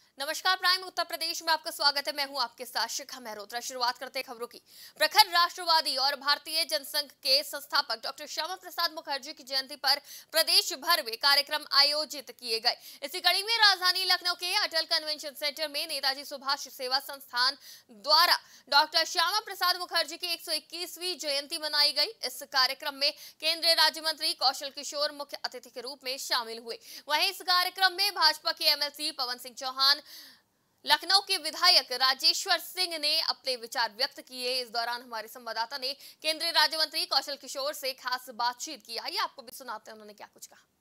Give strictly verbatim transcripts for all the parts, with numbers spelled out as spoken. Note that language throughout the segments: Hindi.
नमस्कार प्राइम उत्तर प्रदेश में आपका स्वागत है। मैं हूं आपके साथ शिखा मेहरोत्रा। शुरुआत करते हैं खबरों की। प्रखर राष्ट्रवादी और भारतीय जनसंघ के संस्थापक डॉक्टर श्यामा प्रसाद मुखर्जी की जयंती पर प्रदेश भर में कार्यक्रम आयोजित किए गए। इसी कड़ी में राजधानी लखनऊ के अटल कन्वेंशन सेंटर में नेताजी सुभाष सेवा संस्थान द्वारा डॉक्टर श्यामा प्रसाद मुखर्जी की एक सौ इक्कीसवीं जयंती मनाई गई। इस कार्यक्रम में केंद्रीय राज्य मंत्री कौशल किशोर मुख्य अतिथि के रूप में शामिल हुए। वहीं इस कार्यक्रम में भाजपा के एमएलसी पवन सिंह चौहान, लखनऊ के विधायक राजेश्वर सिंह ने अपने विचार व्यक्त किए। इस दौरान हमारे संवाददाता ने केंद्रीय राज्य मंत्री कौशल किशोर से खास बातचीत की। आइए आपको भी सुनाते हैं उन्होंने क्या कुछ कहा।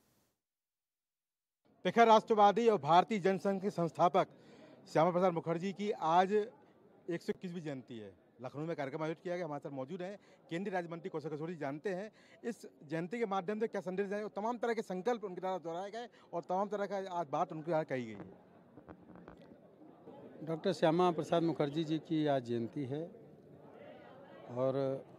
प्रखर राष्ट्रवादी और भारतीय जनसंघ के संस्थापक श्यामा प्रसाद मुखर्जी की आज एक सौ इक्कीसवीं जयंती है। लखनऊ में कार्यक्रम आयोजित किया गया। हमारे साथ मौजूद हैं केंद्रीय राज्य मंत्री कौशल किशोर जी। जानते हैं इस जयंती के माध्यम से क्या संदेश जाए और तमाम तरह के संकल्प उनके द्वारा दोहराए गए और तमाम तरह का आज बात उनके द्वारा कही गई है। डॉक्टर श्यामा प्रसाद मुखर्जी जी की आज जयंती है और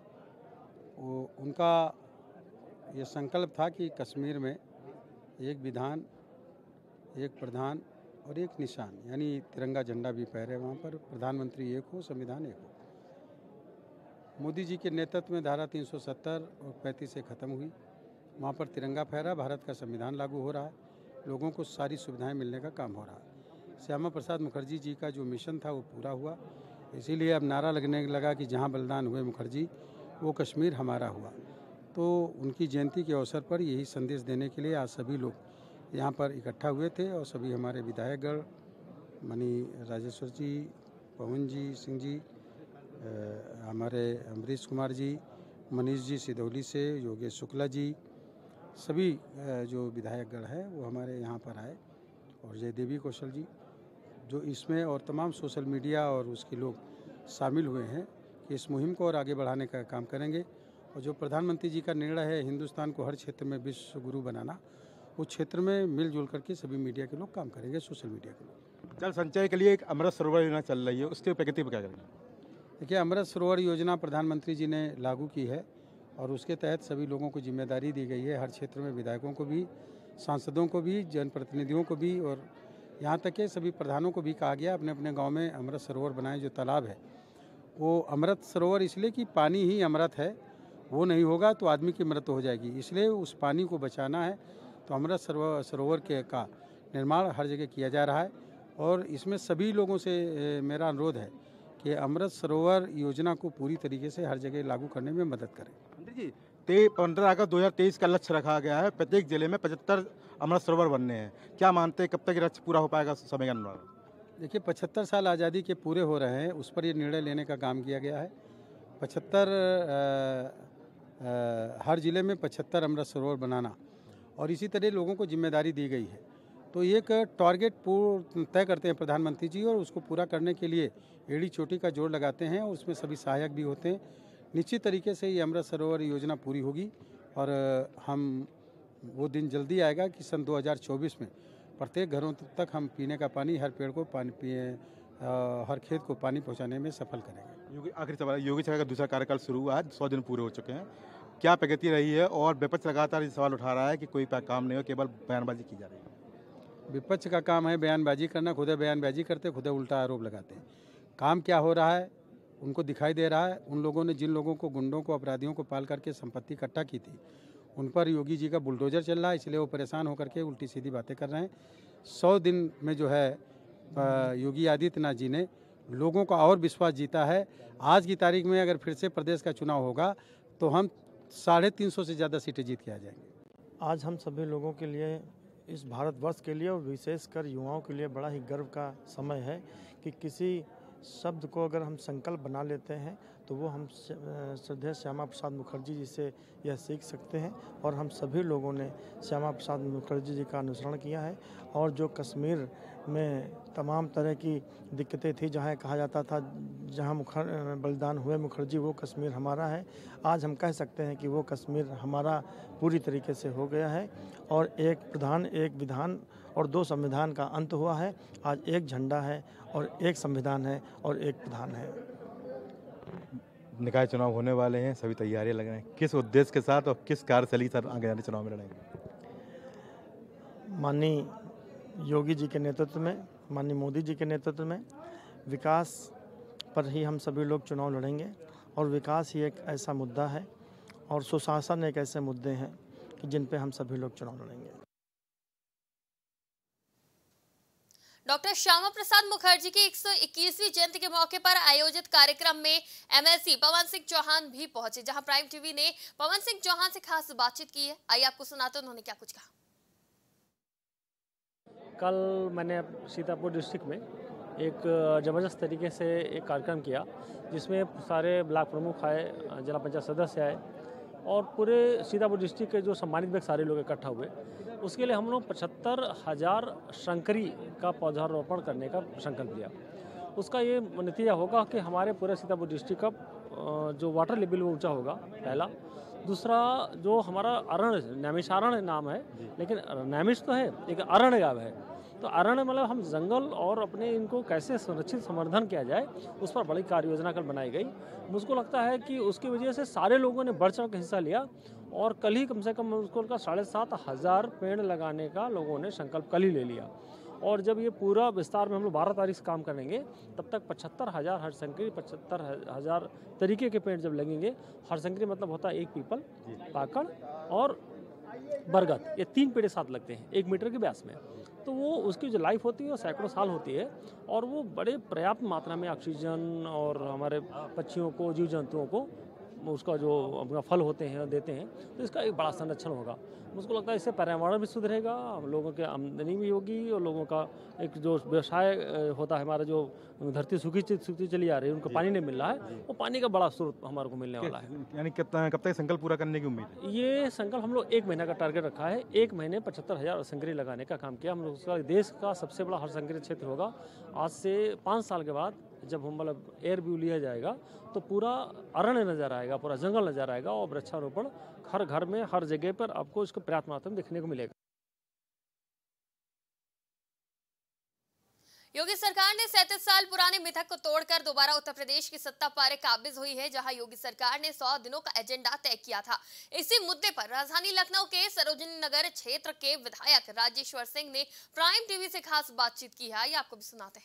वो उनका ये संकल्प था कि कश्मीर में एक विधान, एक प्रधान और एक निशान, यानी तिरंगा झंडा भी फहरे। वहाँ पर प्रधानमंत्री एक हो, संविधान एक हो। मोदी जी के नेतृत्व में धारा तीन सौ सत्तर और पैंतीस से ख़त्म हुई। वहाँ पर तिरंगा फहरा, भारत का संविधान लागू हो रहा है, लोगों को सारी सुविधाएं मिलने का काम हो रहा है। श्यामा प्रसाद मुखर्जी जी का जो मिशन था वो पूरा हुआ। इसीलिए अब नारा लगने लगा कि जहाँ बलिदान हुए मुखर्जी वो कश्मीर हमारा हुआ। तो उनकी जयंती के अवसर पर यही संदेश देने के लिए आज सभी लोग यहाँ पर इकट्ठा हुए थे और सभी हमारे विधायकगण, मनी राजेश्वर जी, पवन जी सिंह जी, हमारे अमरीश कुमार जी, मनीष जी सिदौली से, योगेश शुक्ला जी, सभी जो विधायकगण हैं वो हमारे यहाँ पर आए और जयदेवी कौशल जी जो इसमें और तमाम सोशल मीडिया और उसके लोग शामिल हुए हैं कि इस मुहिम को और आगे बढ़ाने का काम करेंगे। और जो प्रधानमंत्री जी का निर्णय है हिंदुस्तान को हर क्षेत्र में विश्व गुरु बनाना, उस क्षेत्र में मिलजुल करके सभी मीडिया के लोग काम करेंगे, सोशल मीडिया के लोग। जल संचय के लिए एक अमृत सरोवर योजना चल रही है, उसके प्रगति पर क्या करेंगे? देखिए, अमृत सरोवर योजना प्रधानमंत्री जी ने लागू की है और उसके तहत सभी लोगों को जिम्मेदारी दी गई है। हर क्षेत्र में विधायकों को भी, सांसदों को भी, जनप्रतिनिधियों को भी और यहाँ तक के सभी प्रधानों को भी कहा गया अपने अपने गांव में अमृत सरोवर बनाएं। जो तालाब है वो अमृत सरोवर इसलिए कि पानी ही अमृत है, वो नहीं होगा तो आदमी की मृत्यु हो जाएगी, इसलिए उस पानी को बचाना है। तो अमृत सरोवर सरोवर के का निर्माण हर जगह किया जा रहा है और इसमें सभी लोगों से मेरा अनुरोध है कि अमृत सरोवर योजना को पूरी तरीके से हर जगह लागू करने में मदद करें। मंत्री जी, ते पंद्रह अगस्त दो हज़ार तेईस का लक्ष्य रखा गया है, प्रत्येक जिले में पचहत्तर अमृत सरोवर बनने हैं। क्या मानते हैं कब तक ये लक्ष्य पूरा हो पाएगा समय के अनुसार? देखिए, पचहत्तर साल आज़ादी के पूरे हो रहे हैं, उस पर ये निर्णय लेने का काम किया गया है। पचहत्तर हर ज़िले में पचहत्तर अमृत सरोवर बनाना और इसी तरह लोगों को जिम्मेदारी दी गई है। तो एक टारगेट पूर्ण तय करते हैं प्रधानमंत्री जी और उसको पूरा करने के लिए एड़ी चोटी का जोड़ लगाते हैं और उसमें सभी सहायक भी होते हैं। निश्चित तरीके से ये अमृत सरोवर योजना पूरी होगी और हम वो दिन जल्दी आएगा कि सन दो हज़ार चौबीस में प्रत्येक घरों तक हम पीने का पानी, हर पेड़ को पानी पिए, हर खेत को पानी पहुंचाने में सफल करेंगे। योगी आखिरी सवाल, योगी सरकार का दूसरा कार्यकाल शुरू हुआ, आज सौ दिन पूरे हो चुके हैं, क्या प्रगति रही है? और विपक्ष लगातार ये सवाल उठा रहा है कि कोई काम नहीं हो, केवल बयानबाजी की जा रही है। विपक्ष का काम है बयानबाजी करना, खुद बयानबाजी करते, खुद उल्टा आरोप लगाते हैं। काम क्या हो रहा है उनको दिखाई दे रहा है। उन लोगों ने जिन लोगों को, गुंडों को, अपराधियों को पाल करके संपत्ति इकट्ठा की थी, उन पर योगी जी का बुलडोजर चल रहा है, इसलिए वो परेशान होकर के उल्टी सीधी बातें कर रहे हैं। सौ दिन में जो है योगी आदित्यनाथ जी ने लोगों का और विश्वास जीता है। आज की तारीख में अगर फिर से प्रदेश का चुनाव होगा तो हम साढ़े तीन सौ से ज़्यादा सीटें जीत के आ जाएंगे। आज हम सभी लोगों के लिए, इस भारतवर्ष के लिए और विशेषकर युवाओं के लिए बड़ा ही गर्व का समय है कि किसी शब्द को अगर हम संकल्प बना लेते हैं तो वो हम श्रद्धेय श्यामा प्रसाद मुखर्जी जी से यह सीख सकते हैं और हम सभी लोगों ने श्यामा प्रसाद मुखर्जी जी का अनुसरण किया है। और जो कश्मीर में तमाम तरह की दिक्कतें थी, जहाँ कहा जाता था जहाँ मुखर बलिदान हुए मुखर्जी वो कश्मीर हमारा है, आज हम कह सकते हैं कि वो कश्मीर हमारा पूरी तरीके से हो गया है और एक प्रधान, एक विधान और दो संविधान का अंत हुआ है। आज एक झंडा है और एक संविधान है और एक प्रधान है। निकाय चुनाव होने वाले हैं, सभी तैयारियां लग रही हैं, किस उद्देश्य के साथ और किस कार्यशैली के साथ आगे आने चुनाव में लड़ेंगे? माननीय योगी जी के नेतृत्व में, माननीय मोदी जी के नेतृत्व में विकास पर ही हम सभी लोग चुनाव लड़ेंगे और विकास ही एक ऐसा मुद्दा है और सुशासन एक ऐसे मुद्दे हैं कि जिन पे हम सभी लोग चुनाव लड़ेंगे। डॉक्टर श्यामा प्रसाद मुखर्जी की एक सौ इक्कीसवीं जयंती के मौके पर आयोजित कार्यक्रम में एमएलसी पवन सिंह चौहान भी पहुंचे, जहां प्राइम टीवी ने पवन सिंह चौहान से खास बातचीत की है। आइए आपको सुनाते हैं उन्होंने क्या कुछ कहा। कल मैंने सीतापुर डिस्ट्रिक्ट में एक ज़बरदस्त तरीके से एक कार्यक्रम किया, जिसमें सारे ब्लॉक प्रमुख आए, जिला पंचायत सदस्य आए और पूरे सीतापुर डिस्ट्रिक्ट के जो सम्मानित व्यक्ति सारे लोग इकट्ठा हुए। उसके लिए हम लोग पचहत्तर हज़ार शंकरी का पौधारोपण करने का संकल्प लिया। उसका ये नतीजा होगा कि हमारे पूरे सीतापुर डिस्ट्रिक्ट का जो वाटर लेवल वो ऊँचा होगा, पहला। दूसरा, जो हमारा अरण्य, नैमिषारण्य नाम है, लेकिन नैमिष तो है, एक अरण्य गाँव है, तो अरण्य मतलब हम जंगल और अपने इनको कैसे संरक्षित संवर्धन किया जाए, उस पर बड़ी कार्य योजना कल बनाई गई। मुझको लगता है कि उसकी वजह से सारे लोगों ने बढ़ चढ़ कर हिस्सा लिया और कल ही कम से कम मुझको का साढ़े सात हज़ार पेड़ लगाने का लोगों ने संकल्प कल ही ले लिया। और जब ये पूरा विस्तार में हम लोग बारह तारीख से काम करेंगे, तब तक पचहत्तर हज़ार हरसंकरी, पचहत्तर हज़ार तरीके के पेड़ जब लगेंगे, हरसंकरी मतलब होता है एक पीपल, पाकड़ और बरगद, ये तीन पेड़ साथ लगते हैं एक मीटर के व्यास में। तो वो उसकी जो लाइफ होती है वो सैकड़ों साल होती है और वो बड़े पर्याप्त मात्रा में ऑक्सीजन और हमारे पक्षियों को, जीव जंतुओं को उसका जो अपना फल होते हैं देते हैं, तो इसका एक बड़ा संरक्षण होगा। मुझको लगता है इससे पर्यावरण भी सुधरेगा, लोगों की आमदनी भी होगी और लोगों का एक जो व्यवसाय होता है, हमारा जो धरती सूखी सूखी चली आ रही है, उनको पानी नहीं मिल रहा है, वो पानी का बड़ा स्रोत हमारे को मिलने वाला है। यानी कितना कब तक संकल्प पूरा करने की उम्मीद है? ये संकल्प हम लोग एक महीना का टारगेट रखा है। एक महीने पचहत्तर हज़ार हरसंकरी लगाने का काम किया हम लोग। उसका देश का सबसे बड़ा हरसंकरी क्षेत्र होगा। आज से पाँच साल के बाद जब हम मतलब एयर व्यू लिया जाएगा तो पूरा अरण्य नजर आएगा, पूरा जंगल नजर आएगा और वृक्षारोपण हर घर में, हर जगह पर आपको इसको पर्याप्त मात्रा में देखने को मिलेगा। योगी सरकार ने सैंतीस साल पुराने मिथक को तोड़कर दोबारा उत्तर प्रदेश की सत्ता पर काबिज हुई है, जहां योगी सरकार ने सौ दिनों का एजेंडा तय किया था। इसी मुद्दे पर राजधानी लखनऊ के सरोजिनी नगर क्षेत्र के विधायक राजेश्वर सिंह ने प्राइम टीवी से खास बातचीत की है। ये आपको भी सुनाते हैं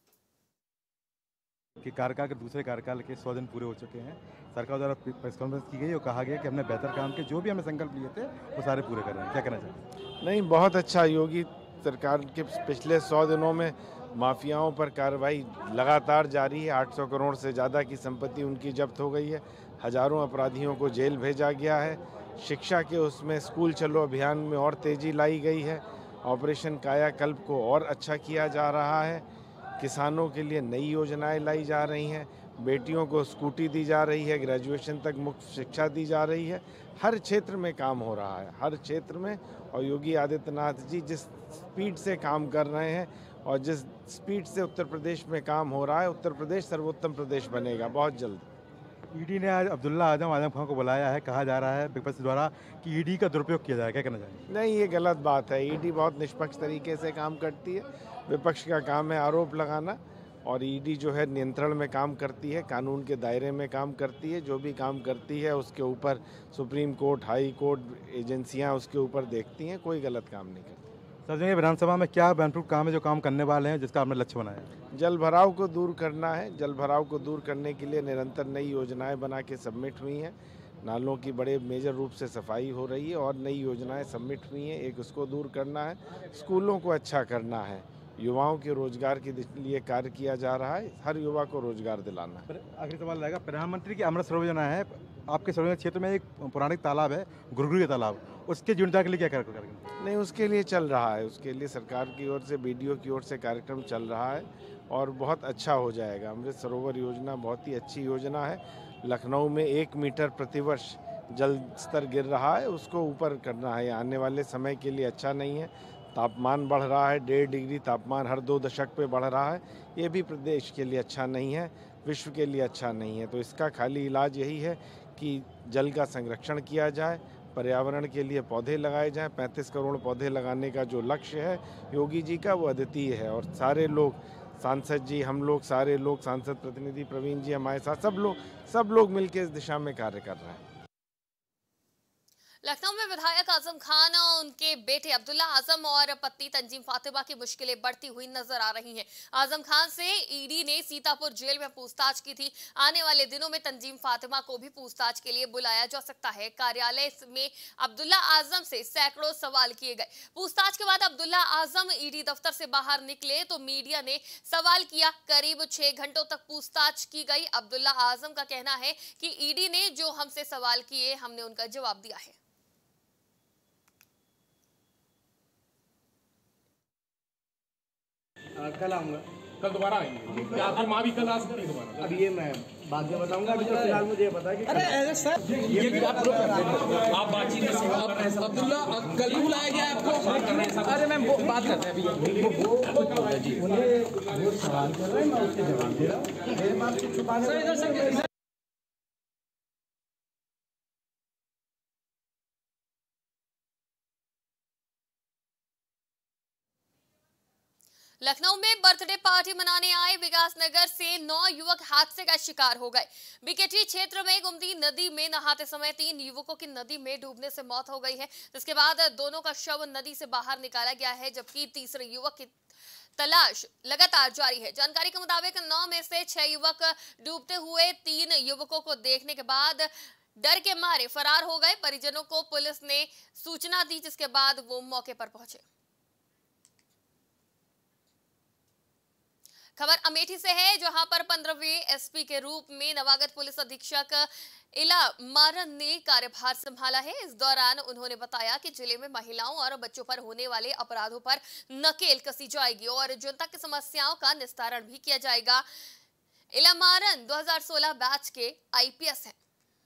कि कार्यकाल के दूसरे कार्यकाल के सौ दिन पूरे हो चुके हैं। सरकार द्वारा प्रेस कॉन्फ्रेंस की गई और कहा गया कि हमने बेहतर काम किए, जो भी हमने संकल्प लिए थे वो सारे पूरे कर रहे हैं। क्या कहना चाहते हैं? नहीं, बहुत अच्छा। योगी सरकार के पिछले सौ दिनों में माफियाओं पर कार्रवाई लगातार जारी है। आठ सौ करोड़ से ज़्यादा की संपत्ति उनकी जब्त हो गई है। हजारों अपराधियों को जेल भेजा गया है। शिक्षा के उसमें स्कूल चलो अभियान में और तेज़ी लाई गई है। ऑपरेशन कायाकल्प को और अच्छा किया जा रहा है। किसानों के लिए नई योजनाएं लाई जा रही हैं। बेटियों को स्कूटी दी जा रही है। ग्रेजुएशन तक मुफ्त शिक्षा दी जा रही है। हर क्षेत्र में काम हो रहा है, हर क्षेत्र में। और योगी आदित्यनाथ जी जिस स्पीड से काम कर रहे हैं और जिस स्पीड से उत्तर प्रदेश में काम हो रहा है, उत्तर प्रदेश सर्वोत्तम प्रदेश बनेगा बहुत जल्द। ईडी ने आज अब्दुल्ला आजम आजम खान को बुलाया है। कहा जा रहा है विपक्ष द्वारा कि ईडी का दुरुपयोग किया जाएगा। क्या कहना चाहिए? नहीं, ये गलत बात है। ईडी बहुत निष्पक्ष तरीके से काम करती है। विपक्ष का काम है आरोप लगाना और ईडी जो है नियंत्रण में काम करती है, कानून के दायरे में काम करती है। जो भी काम करती है उसके ऊपर सुप्रीम कोर्ट, हाई कोर्ट एजेंसियां उसके ऊपर देखती हैं। कोई गलत काम नहीं करती। सर, विधानसभा में क्या बेनिफिट काम है जो काम करने वाले हैं, जिसका आपने लक्ष्य बनाया? जल भराव को दूर करना है। जल भराव को दूर करने के लिए निरंतर नई योजनाएं बना के सबमिट हुई हैं। नालों की बड़े मेजर रूप से सफाई हो रही है और नई योजनाएं सबमिट हुई हैं। एक उसको दूर करना है। स्कूलों को अच्छा करना है। युवाओं के रोजगार के लिए कार्य किया जा रहा है। हर युवा को रोजगार दिलाना है। आखिरी सवाल रहेगा, प्रधानमंत्री की अमृत सरोवर योजना है। आपके सरोवर क्षेत्र में एक पौराणिक तालाब है, गुरुगुरी तालाब, उसके जीर्णोद्धार के लिए क्या करेंगे? नहीं, उसके लिए चल रहा है। उसके लिए सरकार की ओर से, बीडीओ की ओर से कार्यक्रम चल रहा है और बहुत अच्छा हो जाएगा। अमृत सरोवर योजना बहुत ही अच्छी योजना है। लखनऊ में एक मीटर प्रतिवर्ष जल स्तर गिर रहा है, उसको ऊपर करना है। आने वाले समय के लिए अच्छा नहीं है। तापमान बढ़ रहा है, डेढ़ डिग्री तापमान हर दो दशक पे बढ़ रहा है। ये भी प्रदेश के लिए अच्छा नहीं है, विश्व के लिए अच्छा नहीं है। तो इसका खाली इलाज यही है कि जल का संरक्षण किया जाए, पर्यावरण के लिए पौधे लगाए जाएं। पैंतीस करोड़ पौधे लगाने का जो लक्ष्य है योगी जी का, वो अद्वितीय है। और सारे लोग, सांसद जी, हम लोग, सारे लोग, सांसद प्रतिनिधि प्रवीण जी हमारे साथ, सब लोग सब लोग मिलकर इस दिशा में कार्य कर रहे हैं। लखनऊ में विधायक आजम खान और उनके बेटे अब्दुल्ला आजम और पत्नी तंजीम फातिमा की मुश्किलें बढ़ती हुई नजर आ रही हैं। आजम खान से ईडी ने सीतापुर जेल में पूछताछ की थी। आने वाले दिनों में तंजीम फातिमा को भी पूछताछ के लिए बुलाया जा सकता है। कार्यालय में अब्दुल्ला आजम से सैकड़ों सवाल किए गए। पूछताछ के बाद अब्दुल्ला आजम ईडी दफ्तर से बाहर निकले तो मीडिया ने सवाल किया। करीब छह घंटों तक पूछताछ की गई। अब्दुल्ला आजम का कहना है कि ईडी ने जो हमसे सवाल किए हमने उनका जवाब दिया है। कल आऊँगा। कल दोबारा आएंगे क्या आपकी माँ भी कल आ सकती है दोबारा? अब ये मैं बाद में बताऊंगा। अभी तो फिलहाल मुझे ये पता है कि अरे सर ये भी आप आप बातचीत कर अब्दुल्ला कल ही बुलाया गया है आपको? अरे मैम वो बात करते हैं अभी वो सवाल कर रहे हैं, मैं उसके जवाब दे रहा हूँ। मेरे पास कुछ छुपाने लखनऊ में बर्थडे पार्टी मनाने आए विकास नगर से नौ युवक हादसे का शिकार हो गए। बीकेटी क्षेत्र में गोमती नदी में नहाते समय तीन युवकों की नदी में डूबने से मौत हो गई है। जिसके बाद दोनों का शव नदी से बाहर निकाला गया है, जबकि तीसरे युवक की तलाश लगातार जारी है। जानकारी के मुताबिक नौ में से छह युवक डूबते हुए तीन युवकों को देखने के बाद डर के मारे फरार हो गए। परिजनों को पुलिस ने सूचना दी, जिसके बाद वो मौके पर पहुंचे। खबर अमेठी से है, जहां पर पंद्रहवें एसपी के रूप में नवागत पुलिस अधीक्षक इला मारन ने कार्यभार संभाला है। इस दौरान उन्होंने बताया कि जिले में महिलाओं और बच्चों पर होने वाले अपराधों पर नकेल कसी जाएगी और जनता की समस्याओं का निस्तारण भी किया जाएगा। इला मारन दो हज़ार सोलह बैच के आईपीएस हैं।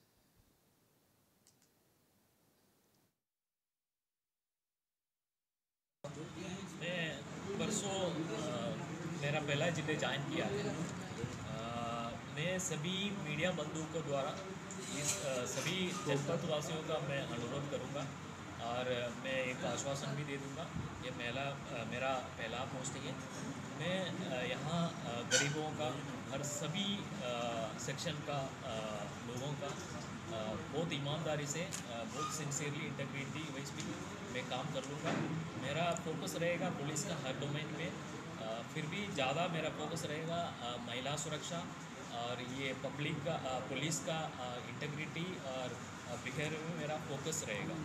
परसों मेरा पहला जिले ज्वाइन किया है। आ, मैं सभी मीडिया बंधुओं को द्वारा इस आ, सभी जनपदवासियों का मैं अनुरोध करूंगा और मैं एक आश्वासन भी दे दूंगा। ये मेरा मेरा पहला पोस्टिंग है। मैं यहाँ गरीबों का हर सभी आ, सेक्शन का आ, लोगों का आ, बहुत ईमानदारी से आ, बहुत सिंसियरली इंटीग्रिटी वाइज भी मैं काम कर लूँगा। मेरा फोकस रहेगा पुलिस का हर डोमेन में, आ, फिर भी ज़्यादा मेरा फोकस रहेगा आ, महिला सुरक्षा और ये पब्लिक का आ, पुलिस का इंटीग्रिटी और बिहेवियर में मेरा फोकस रहेगा।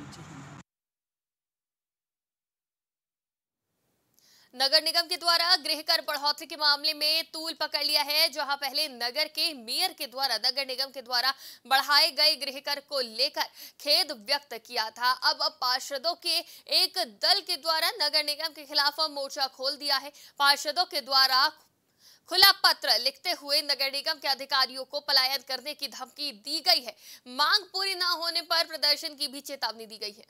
नगर निगम के द्वारा गृह कर बढ़ोतरी के मामले में तूल पकड़ लिया है। जहां पहले नगर के मेयर के द्वारा नगर निगम के द्वारा बढ़ाए गए गृह कर को लेकर खेद व्यक्त किया था, अब अब पार्षदों के एक दल के द्वारा नगर निगम के खिलाफ मोर्चा खोल दिया है। पार्षदों के द्वारा खुला पत्र लिखते हुए नगर निगम के अधिकारियों को पलायन करने की धमकी दी गई है। मांग पूरी न होने पर प्रदर्शन की भी चेतावनी दी गई है।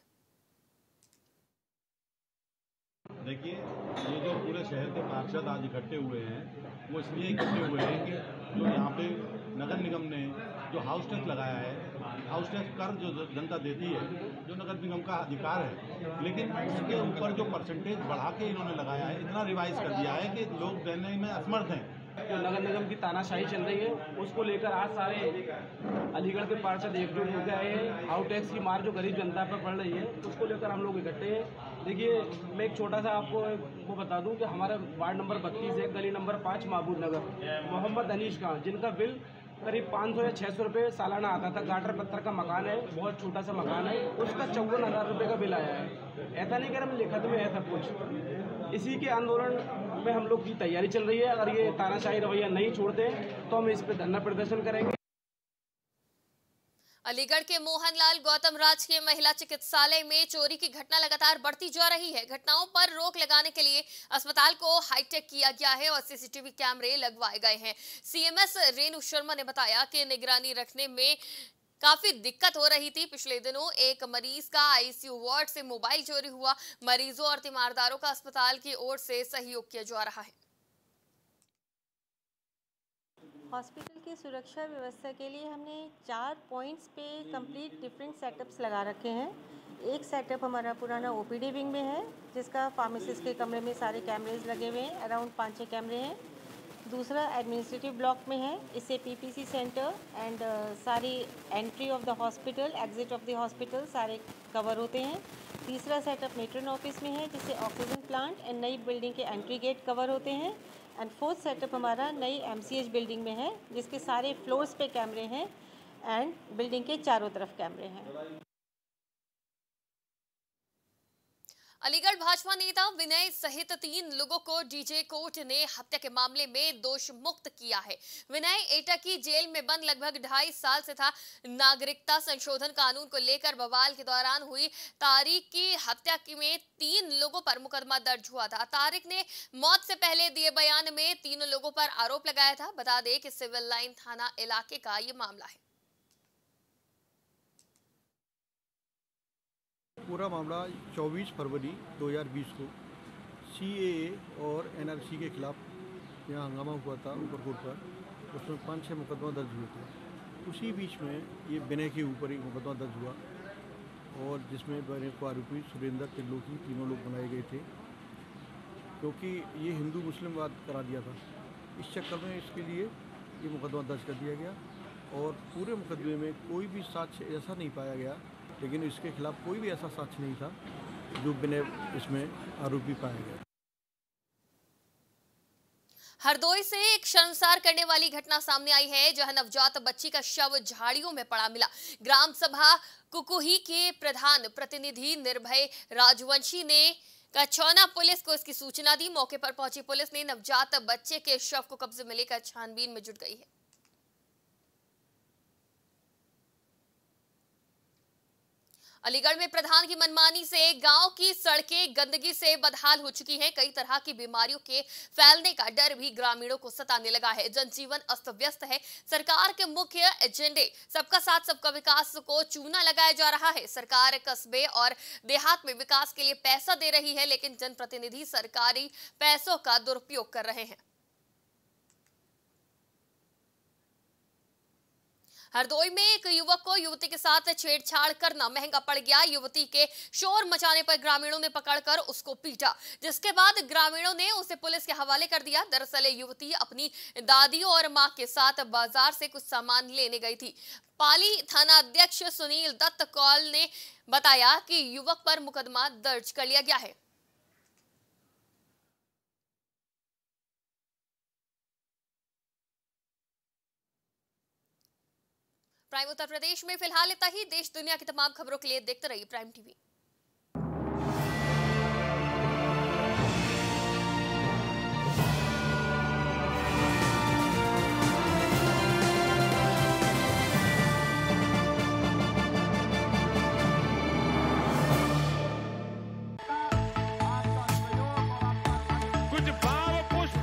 देखिए, ये जो पूरे शहर के पार्षद आज इकट्ठे हुए हैं वो इसलिए इकट्ठे हुए हैं कि जो यहाँ पे नगर निगम ने जो हाउस टैक्स लगाया है, हाउस टैक्स कर जो जनता देती है, जो नगर निगम का अधिकार है, लेकिन उसके ऊपर जो परसेंटेज बढ़ा के इन्होंने लगाया है, इतना रिवाइज कर दिया है कि लोग देने में असमर्थ हैं। जो नगर निगम की तानाशाही चल रही है उसको लेकर आज सारे अलीगढ़ के पार्षद एकजुट होकर आए हैं। हाउस टैक्स की मार जो गरीब जनता पर पड़ रही है उसको लेकर हम लोग इकट्ठे हैं। देखिए, मैं एक छोटा सा आपको वो बता दूं कि हमारा वार्ड नंबर बत्तीस है, गली नंबर पाँच महबूब नगर, मोहम्मद अनीश खान, जिनका बिल करीब पाँच सौ या छः सौ रुपये सालाना आता था। गाटर पत्थर का मकान है, बहुत छोटा सा मकान है, उसका चौवन हज़ार रुपये का बिल आया है। ऐसा नहीं कर हम लिखत में है सब कुछ। इसी के आंदोलन में हम लोग की तैयारी चल रही है। अगर ये तानाशाही रवैया नहीं छोड़ते तो हम इस पर धरना प्रदर्शन करेंगे। अलीगढ़ के मोहनलाल गौतम राज के महिला चिकित्सालय में चोरी की घटना लगातार बढ़ती जा रही है। घटनाओं पर रोक लगाने के लिए अस्पताल को हाईटेक किया गया है और सीसीटीवी कैमरे लगवाए गए हैं। सीएमएस रेणु शर्मा ने बताया कि निगरानी रखने में काफी दिक्कत हो रही थी। पिछले दिनों एक मरीज का आईसीयू वार्ड से मोबाइल चोरी हुआ। मरीजों और तीमारदारों का अस्पताल की ओर से सहयोग किया जा रहा है। हॉस्पिटल की सुरक्षा व्यवस्था के लिए हमने चार पॉइंट्स पे कंप्लीट डिफरेंट सेटअप्स लगा रखे हैं। एक सेटअप हमारा पुराना ओपीडी विंग में है, जिसका फार्मेसिस्ट के कमरे में सारे कैमरेज लगे हुए हैं, अराउंड पाँच छः कैमरे हैं। दूसरा एडमिनिस्ट्रेटिव ब्लॉक में है, इसे पीपीसी सेंटर एंड सारी entry of the hospital, exit of the hospital सारे कवर होते हैं। तीसरा सेटअप मेट्रन ऑफिस में है, जिससे ऑक्सीजन प्लांट एंड नई बिल्डिंग के एंट्री गेट कवर होते हैं। एंड फोर्थ सेटअप हमारा नई एमसीएच बिल्डिंग में है, जिसके सारे फ्लोर्स पे कैमरे हैं एंड बिल्डिंग के चारों तरफ कैमरे हैं। अलीगढ़ भाजपा नेता विनय सहित तीन लोगों को डीजे कोर्ट ने हत्या के मामले में दोष मुक्त किया है। विनय एटा की जेल में बंद लगभग ढाई साल से था। नागरिकता संशोधन कानून को लेकर बवाल के दौरान हुई तारिक की हत्या में तीन लोगों पर मुकदमा दर्ज हुआ था। तारिक ने मौत से पहले दिए बयान में तीनों लोगों पर आरोप लगाया था। बता दें कि सिविल लाइन थाना इलाके का ये मामला है। पूरा मामला चौबीस फरवरी दो हज़ार बीस को सीएए और एनआरसी के खिलाफ यहाँ हंगामा हुआ था ऊपरकोट पर। उसमें पाँच छः मुकदमा दर्ज हुए थे। उसी बीच में ये विनय के ऊपर एक मुकदमा दर्ज हुआ और जिसमें विनय को आरोपी सुरेंद्र त्रिलोकी तीनों लोग बनाए गए थे, क्योंकि ये हिंदू मुस्लिम वाद करा दिया था। इस चक्कर में इसके लिए ये मुकदमा दर्ज कर दिया गया और पूरे मुकदमे में कोई भी साक्ष्य ऐसा नहीं पाया गया, लेकिन इसके खिलाफ कोई भी ऐसा साक्ष्य नहीं था जो विनय इसमें आरोपी पाया गया। हरदोई से एक शर्मसार करने वाली घटना सामने आई है, जहां नवजात बच्ची का शव झाड़ियों में पड़ा मिला। ग्राम सभा कुकुही के प्रधान प्रतिनिधि निर्भय राजवंशी ने कचौना पुलिस को इसकी सूचना दी। मौके पर पहुंची पुलिस ने नवजात बच्चे के शव को कब्जे में लेकर छानबीन में जुट गई है। अलीगढ़ में प्रधान की मनमानी से गांव की सड़कें गंदगी से बदहाल हो चुकी हैं। कई तरह की बीमारियों के फैलने का डर भी ग्रामीणों को सताने लगा है। जनजीवन अस्त व्यस्त है। सरकार के मुख्य एजेंडे सबका साथ सबका विकास को चूना लगाया जा रहा है। सरकार कस्बे और देहात में विकास के लिए पैसा दे रही है, लेकिन जनप्रतिनिधि सरकारी पैसों का दुरुपयोग कर रहे हैं। हरदोई में एक युवक को युवती के साथ छेड़छाड़ करना महंगा पड़ गया। युवती के शोर मचाने पर ग्रामीणों ने पकड़कर उसको पीटा, जिसके बाद ग्रामीणों ने उसे पुलिस के हवाले कर दिया। दरअसल युवती अपनी दादियों और मां के साथ बाजार से कुछ सामान लेने गई थी। पाली थाना अध्यक्ष सुनील दत्त कौल ने बताया कि युवक पर मुकदमा दर्ज कर लिया गया है। प्राइम उत्तर प्रदेश में फिलहाल इतना ही। देश दुनिया की तमाम खबरों के लिए देखते रहिए प्राइम टीवी। कुछ भाव पुष्प।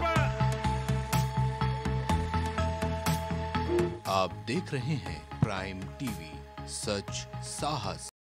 आप देख रहे हैं प्राइम टीवी, सच साहस।